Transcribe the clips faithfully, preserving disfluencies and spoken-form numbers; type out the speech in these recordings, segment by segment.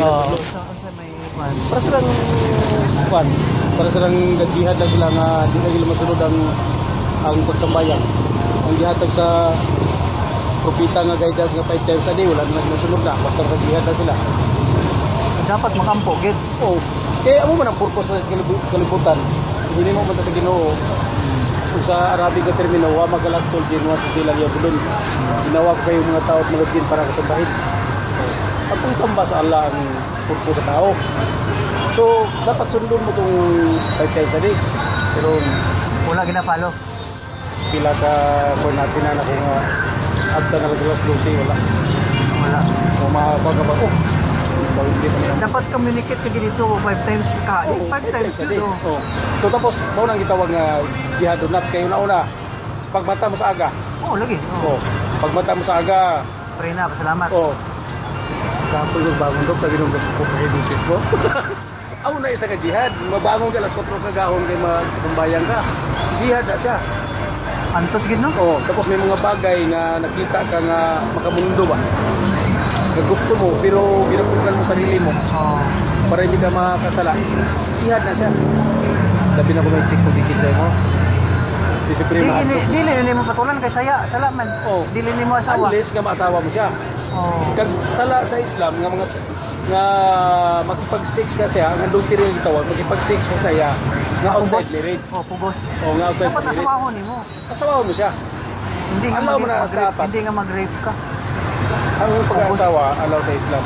Pila Oo. tudlo. Sa sa may kwan. Para silang kwan, para silang jihad lang sila nga di na nila masunod ang ang pagsambayan. Ang gihatag sa propita nga guidance nga five times a day wala na masunod na basta nag-jihad na sila. Dapat makampo gid. Oh, kaya amo man ang purpose na sa kalib- kalibutan. Hindi mo man ta sa Ginoo. Kung sa Arabic nga termino, wa magalagtol din wa sa silang yabulon. Ginawa ko kayo mga tao at mga jin para kasambahin. Ang pagsamba sa Allah ang purpose sa tao. So, dapat sundon mo itong five times a day. Pero, Wala gina-follow. pila ka kung natin na na kung uh, abda na naglas dosi, wala. Wala. Kung makakapag ka ba, oh, ikaw hindi pa nila. Dapat communicate ka dito five times ka. Oo, five times a day. yun. Oh. So, tapos, bawa nang gitawag nga jihad o naps kayo na una. Sa pagbata mo sa aga. Oo, lagi. Oo. Oh, pagbata mo sa aga. Pray na, pasalamat. Oh, kapag yung bagong dok, tabi nung ko pa yung sis mo. Ako na isa ka jihad. Mabangon ka, alas kwatro ka gahon kay magsambayan ka. Jihad na siya. Antos gid no? Oh, tapos may mga bagay na nakita ka nga makamundo ba? Na gusto mo, pero ginapukan mo sarili mo Oo. para hindi ka makasala. Jihad na siya. Labi na ko may check kung dikit sa'yo mo. Disiplina Dili mahal ni ko. dili ni mo patulan kay saya, sala man. Oh. Dili ni mo asawa. Unless nga maasawa mo siya. Oo. Kag sala sa Islam nga mga nga makipag-sex ka siya, nga doon tiri yung tawag, makipag-sex ka siya nga outside Pugos. marriage. Oh, pugos. O nga outside Dapat marriage. asawahon nimo. Asawa mo siya. Hindi nga Alaw mo mag- na mag-rape- dapat. Hindi nga mag-rape ka. Ang pag-aasawa, alaw sa Islam.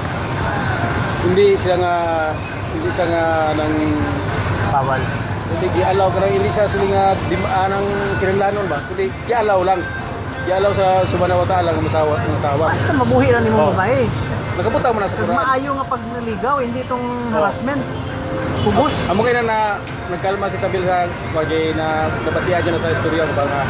Hindi sila nga, hindi siya nga nang, Bawal. hindi gialaw ka lang, hindi siya sila nga dimaan ng kinanglanon ba? Kundi gialaw lang. Gialaw sa subhanahu wa ta'ala ng masawa, ng asawa. Basta mabuhi lang nimo Oh. babae. Nakapunta mo na sa Kag Quran. maayo nga pag naligaw, hindi itong harassment. Pugos. Amo kay na na nagkalma si Sabil sa bagay na nabatiya dyan na sa istorya ko ba nga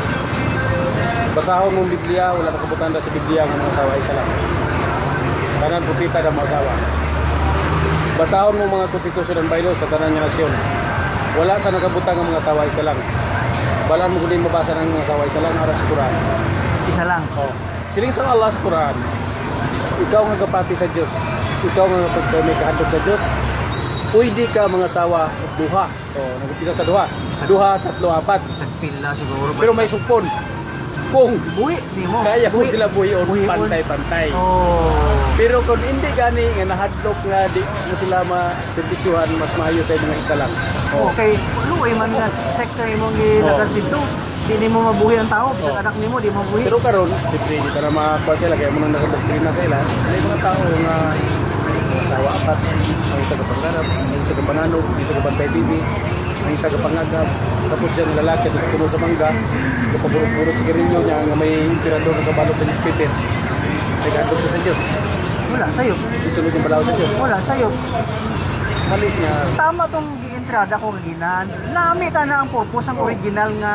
basahon mong Biblia, wala makabutan na sa Biblia ng mga asawa isa lang. Tanan propeta ng mga asawa. Basahon mo mga konstitusyon ng Bible sa tanan nga nasyon. Wala sa nakabutan ng mga asawa isa lang. Balan mo kunin mabasa ng mga asawa isa lang aras sa Quran. Isa lang. Oh. Siling sa Allah sa Quran. Ikaw nga kapati sa Dios. Ikaw nga pag may kahadlok sa Dios. Pwede ka mga asawa at duha. Oh, nagpisa sa duha. Duha, tatlo, apat. Isang pila siguro. Pero may supon. Kung buhi nimo. kaya mo sila buhion, Buhion. pantay-pantay. Oh. Pero kung hindi gani nga nahadlok nga di na sila ma-serbisyuhan, mas maayo sa mga isa lang. Oh. Okay, luoy man nga sektor imong gilagas dito. Di nimo mabuhi ang tao, bisag Oh. anak nimo di mabuhi. Pero karon, siyempre, hindi ka na makakuha sila kaya mo nang nakadoktrina sa ila. May mga tao nga asawa apat, ang isa kapangarap, ang isa kapanganog, ang isa kapantay bibi, ang isa kapangagab. Tapos dyan lalaki at puno sa mangga, kapagurot-gurot sa kirinyo niya nga may emperador na kabalot sa newspaper. Nagandog siya sa Diyos. Wala sayo. Isunod yung balaw sa Diyos. Wala sayo. Mali niya. Tama tong gientrada ko original. Nami ta na ang purpose ang original nga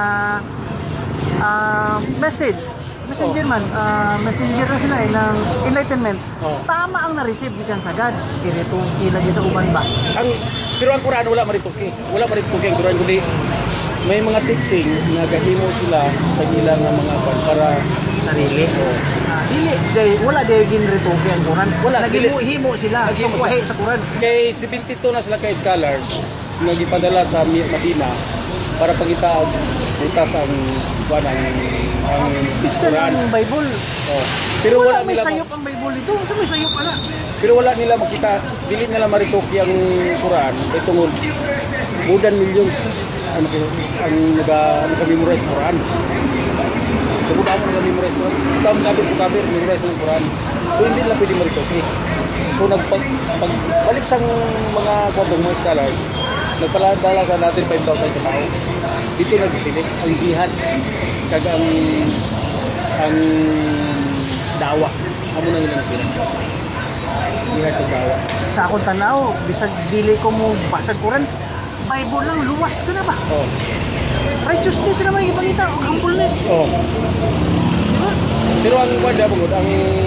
ah, message. Messenger man, ah, messenger na sila eh, ng enlightenment. Oh. Tama ang na-receive gikan sa God. Kini tong ilagay sa uban ba? Ang, pero ang Quran wala marituki. Wala marituki ang Quran kundi may mga teaching na gahimo sila sa ilang nga mga kwan para Sarili. oh, Ah, dili, day, wala day ginretoke ang Quran. Wala, dili. Naghimo-himo sila. Naghimo Sukwahe sila. sa Quran. kay seventy-two na sila kay scholars nga gipadala sa Mi- Madina para pangitaag butas ang kwan ang ang Basta Quran. ang Bible. Oh. Pero wala, may nila sayop ang Bible dito. Sa may sayop ala. pero wala nila makita dili nila marituki ang Quran kay tungod more than millions ang ang naga naga-memorize Quran. Tungod ako naga-memorize Quran. Tam kabir ko kabir memorize ng Quran. So hindi nila pwede marituki. So nagpag pag, balik sa mga kwadong mga scholars, nagpaladala sa natin five thousand ka tao. Dito nagsilip ang jihad kag ang ang dawa. Amo na nila napila. Jihad kag dawa. Sa akong tanaw, bisag dili ko mo basag Quran, Bible lang luwas ka na ba? Oh. Righteousness na may ipakita, humbleness. Oh. Diba? Pero ang kwada po ang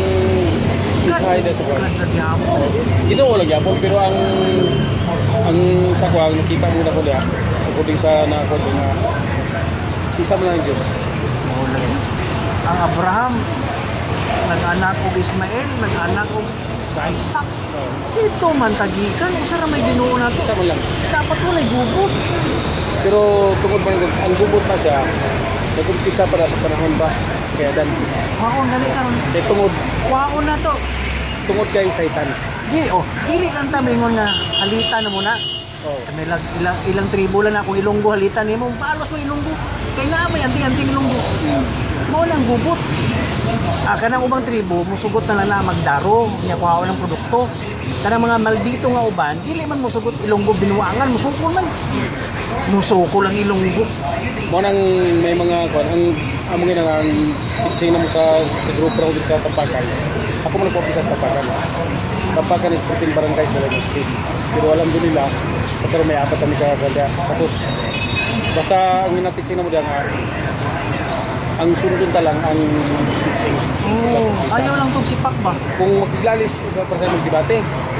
inside sa kwada. God, nagyamo. Ginoo lang yapon pero ang ang sa kwang nakita mo na ko diha according sa na ko nga isa man lang ang Dios. Ang Abraham, nag-anak og Ismael, nag-anak og Isaac. Oh. Dito man tagikan, usa ra may Ginoo nato. Isa man lang. Dapat wala gubot. Pero tungod man gud ang gubot na siya, nag-umpisa pa na sa panahon ba sa kayadan. Waon gani karon. Kay tungod Waon na to. tungod kay Satan. Di oh, dili lang ta mingon nga halita na muna. Oh. May lag, ilang ilang tribo lang akong Ilonggo halita nimo, palos mo Ilonggo. Kay naa may anting-anting Ilonggo. Mao lang gubot. Ah, kanang ubang tribo musugot na lang na magdaro nya kuhaon ng produkto. Kanang mga maldito nga uban, dili man musugot Ilonggo binuangan, musukol man. Musukol ang Ilonggo. Mo nang may mga kwan ang amo nga nang fixing na mo sa sa grupo ra sa Tampakan. Ako man nagpo-office sa Tampakan. Tampakan is fourteen barangay sa Lagos State. Pero alam din nila sa pero may apat kami kaganda. Tapos basta ang minatixing na mo diyan ang sundon ta lang ang fixing. Oh, ayaw lang tong sipak ba? Kung maglalis para sa magdebate.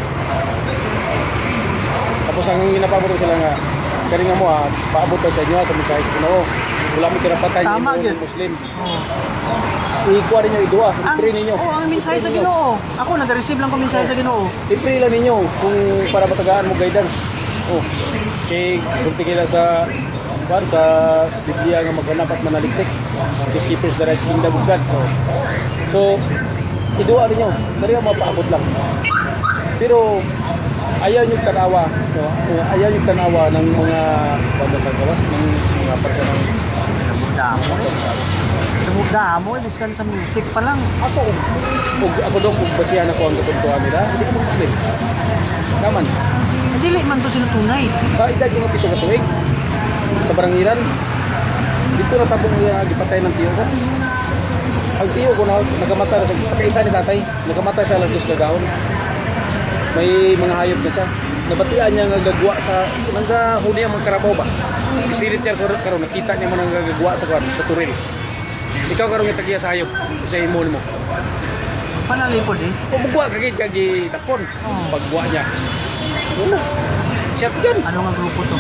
Tapos ang ginapabot sila nga kani nga mo ah, paabot sa inyo sa mensahe sa Ginoo. Wala mo kinapatay Tama, ni yun. Muslim. Oh. I-kuha ninyo idua, Ang, i-pray ninyo. oh, ang mensahe sa Ginoo. Ako nag-receive lang ko mensahe sa Ginoo. I-pray lang ninyo kung para matagaan mo guidance. Oh. Kay sulti kila sa kwan sa Biblia nga maghanap at manaliksik. The keepers the right kingdom of God. Oh. So, idua ninyo. Dari ang mapaabot lang. Pero ayaw nyo tanawa, no? Ayaw nyo tanawa ng mga banda sa gawas, ng mga parsa ng Damo. Damo, ibuskan sa music pa lang. ako. Kung ako daw kung basihan ako ang katuntuan nila, hindi ko Muslim. Kaman. Dili man to sila tunay. Sa edad ko nga pito ka tuig, sa Barangiran, dito na tabong uh, gipatay ng tiyo ko. Ang tiyo ko na nagamatay na sa pagkaisa ni tatay, nagamatay sa alas dos gagahon. May mga hayop na siya. Nabatian niya nga gagwa sa nanggahuli ang mga karabaw ba. Isilit niya karon karon nakita niya mo nang gagwa sa kwan sa turil. Ikaw karon nga tagiya sa hayop sa imo mo. Panalipod eh. Pumugwa kagid kagi takon. Oh. Pagwa niya. Wala. Shotgun. Ano nga grupo to?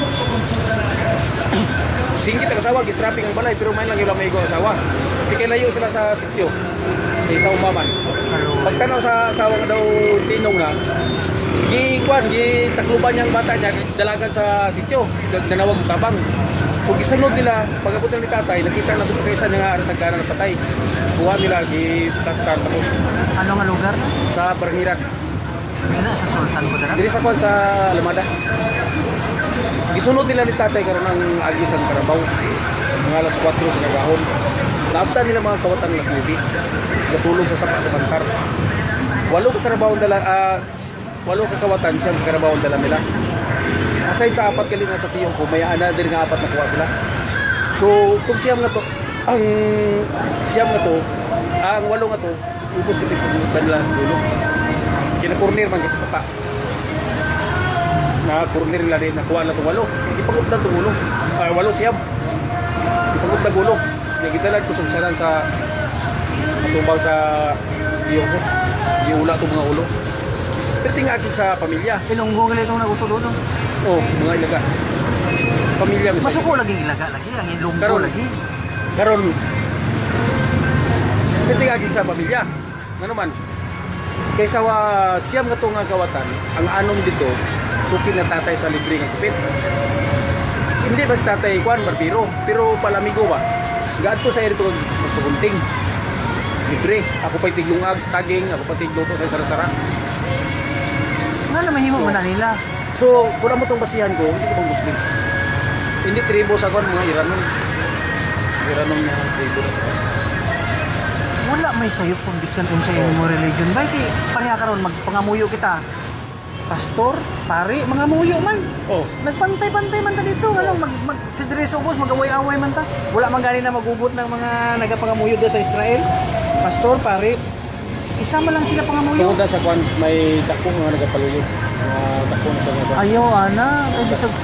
Singkit ang asawa, gistrapping ang balay, pero may lang yung may ang asawa. Pikay layo sila sa sityo, eh, sa umaman. Pagtanaw sa asawa nga daw tinong na, gikuan, gitakluban niyang bata niya, dalagan sa sityo, nanawag tabang. So gisunod nila, pag-abot ng ni tatay, nakita na ito kaysa niya nga sa gana na patay. Kuha nila, gitaskan, tapos Ano nga lugar? sa Barangiran. Ina sa Sultan ko dara. Dili sa kwan sa Alamada. Gisunod nila ni tatay karon ang agisan Karabaw. Mga alas kwatro sa kagahon. Naabtan nila mga kawatan alas nueve. Natulog sa sapa sa bantar. Walo ka Karabaw dala uh, walo ka kawatan siyang Karabaw dala nila. Aside sa apat kali na sa tiyong ko, may another nga apat na kuha sila. So, kung siyam nga to, ang siyam nga to, ang walo nga to, ubos ka tipunan nila dulo. Kina-corner man kasi sa sapa. Na-corner nila rin, nakuha na itong walo. Ipagod na itong ulo. Uh, walo siyam. Ipagod na gulo. Nagitalag ko sumsanan sa matubang sa iyong ko. Iula itong mga ulo. Pero tingakit sa pamilya. Ilonggo gali itong nagutulo no? Oh, mga ilaga. Pamilya. Masuko lagi ilaga lagi, ang ilonggo Karon. lagi. Karon. Pero tingakit sa pamilya. Ano man. Kaysa wa siyam nga itong kawatan, ang anong dito, sukin na tatay sa libre ng kupit. Hindi ba si tatay kuan barbiro, pero palamigo ba? Gaadto sa ito magsugunting. Libre. Ako pa'y tiglungag, saging, ako pa tigluto sa sarasara. Nga naman himo So, man na nila. So, kung mo itong basihan ko, hindi ko pang Muslim. Hindi tribo sa kuan mga Iranon. Iranon niya tribo na sa kuan. Wala may sayop kung diskan kung sa imong religion. Ba kay pareha karon magpangamuyo kita. Pastor, pari, mga muyo man. Oh, Nagpantay-pantay man ta dito. Ano, mag, mag si Dre Sobos mag-away-away man ta. Wala man gani na magugot ng mga nagapangamuyo do sa Israel. Pastor, pari, isama lang sila pangamuyo. tungod na sa kuan may dako mga nagapaluyog. Mga dako na sa mga Ayaw ana, ay bisag